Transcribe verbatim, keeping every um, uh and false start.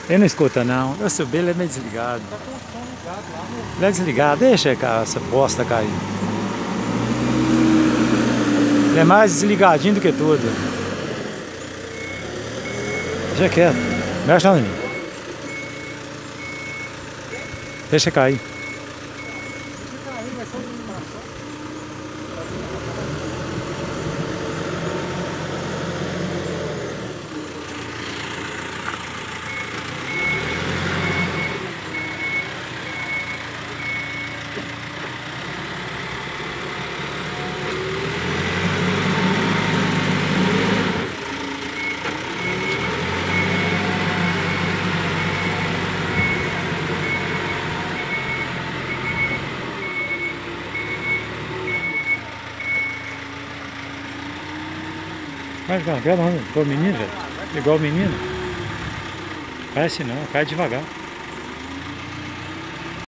Ele não escuta não. Eu subi, ele é meio desligado. Tá com o som ligado lá, meu. Ele é desligado, deixa essa bosta cair. Ele é mais desligadinho do que tudo. Deixa quieto. Mexe não em mim. Deixa cair. Deixa cair, vai ser uma distração. Vai devagar, não. Igual o menino, velho. Igual o menino. Parece não, cai devagar.